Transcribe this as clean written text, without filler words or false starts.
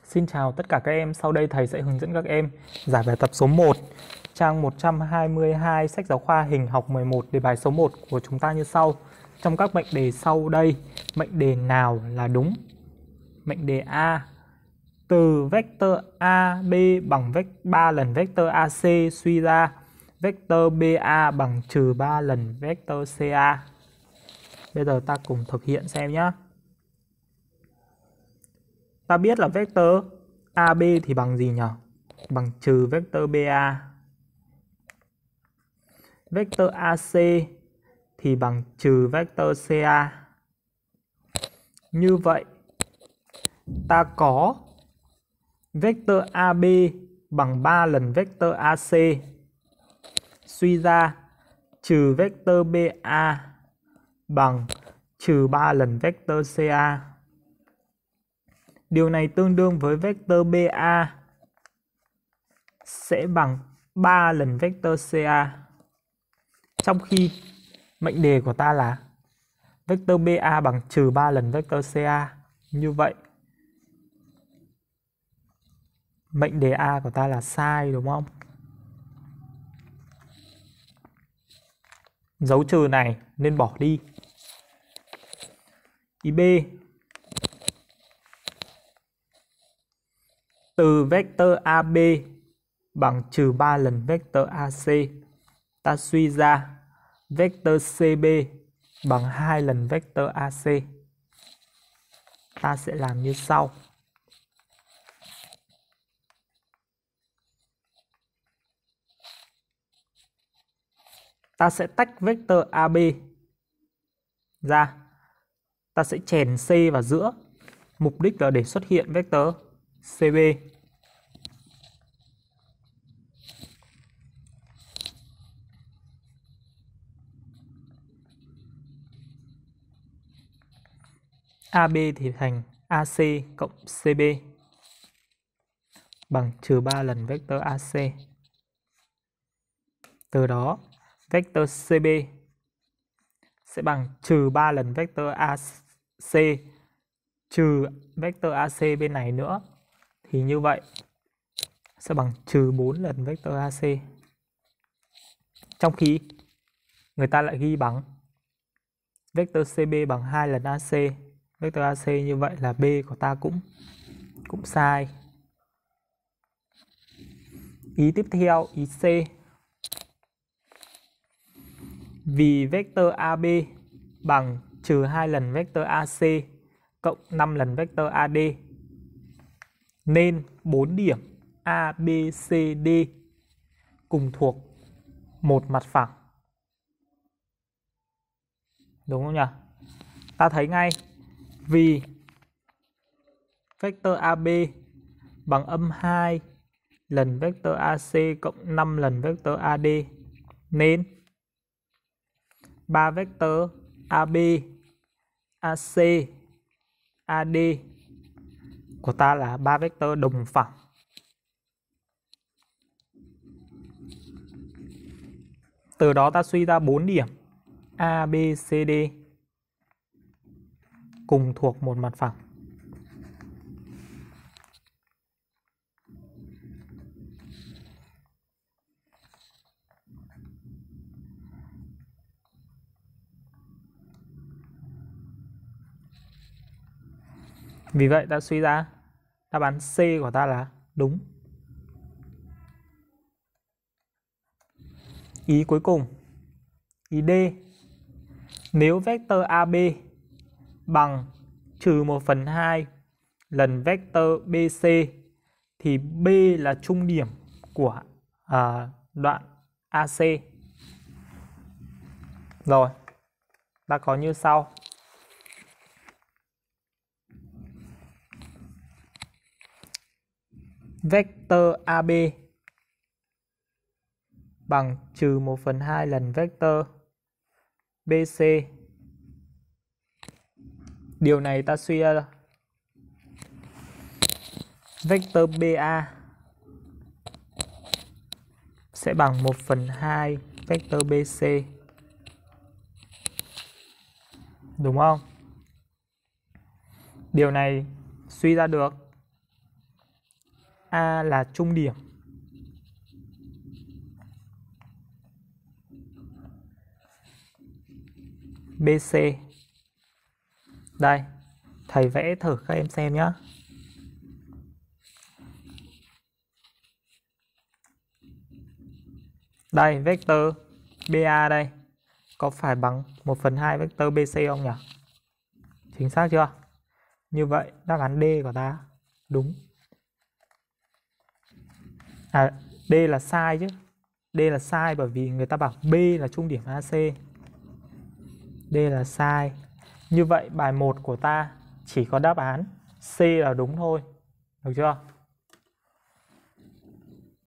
Xin chào tất cả các em, sau đây thầy sẽ hướng dẫn các em giải bài tập số 1, trang 122 sách giáo khoa hình học 11, đề bài số 1 của chúng ta như sau. Trong các mệnh đề sau đây, mệnh đề nào là đúng? Mệnh đề A, từ vectơ AB bằng 3 lần vectơ AC suy ra vectơ BA bằng trừ 3 lần vectơ CA. Bây giờ ta cùng thực hiện xem nhé. Ta biết là vectơ AB thì bằng gì nhỉ? Bằng trừ vectơ BA. Vectơ AC thì bằng trừ vectơ CA. Như vậy, ta có vectơ AB bằng 3 lần vectơ AC suy ra trừ vectơ BA bằng trừ 3 lần vectơ CA. Điều này tương đương với vectơ BA sẽ bằng 3 lần vectơ CA. Trong khi mệnh đề của ta là vectơ BA bằng trừ 3 lần vectơ CA. Như vậy, mệnh đề A của ta là sai đúng không? Dấu trừ này nên bỏ đi. Ý B, từ vectơ AB bằng trừ 3 lần vectơ AC, ta suy ra vectơ CB bằng 2 lần vectơ AC. Ta sẽ làm như sau. Ta sẽ tách vectơ AB ra. Ta sẽ chèn C vào giữa. Mục đích là để xuất hiện vectơ CB. AB thì thành AC cộng CB bằng trừ 3 lần vectơ AC. Từ đó, vectơ CB sẽ bằng trừ 3 lần vectơ AC trừ vectơ AC bên này nữa. Thì như vậy sẽ bằng trừ 4 lần vectơ AC. Trong khi người ta lại ghi bằng vectơ CB bằng 2 lần AC. Vectơ AC như vậy là B của ta cũng sai. Ý tiếp theo, ý C. Vì vectơ AB bằng trừ 2 lần vectơ AC cộng 5 lần vectơ AD, nên 4 điểm A, B, C, D cùng thuộc một mặt phẳng. Đúng không nhỉ? Ta thấy ngay, vì vectơ AB bằng âm 2 lần vectơ AC cộng 5 lần vectơ AD, nên 3 vectơ AB, AC, AD của ta là 3 vectơ đồng phẳng. Từ đó ta suy ra 4 điểm A, B, C, D cùng thuộc một mặt phẳng. Vì vậy ta suy ra đáp án C của ta là đúng. Ý cuối cùng, ý D. Nếu vectơ AB bằng trừ 1/2 lần vectơ BC thì B là trung điểm của đoạn AC. Rồi, ta có như sau. Vectơ AB bằng trừ 1/2 lần vectơ BC. Điều này ta suy ra vectör BA sẽ bằng 1/2 vectör BC. Đúng không? Điều này suy ra được A là trung điểm. BC. Đây, thầy vẽ thử các em xem nhé. Đây, vector BA đây có phải bằng 1/2 vector BC không nhỉ? Chính xác chưa? Như vậy đáp án D của ta đúng. D là sai chứ. D là sai bởi vì người ta bảo B là trung điểm AC. D là sai. Như vậy bài 1 của ta chỉ có đáp án C là đúng thôi. Được chưa?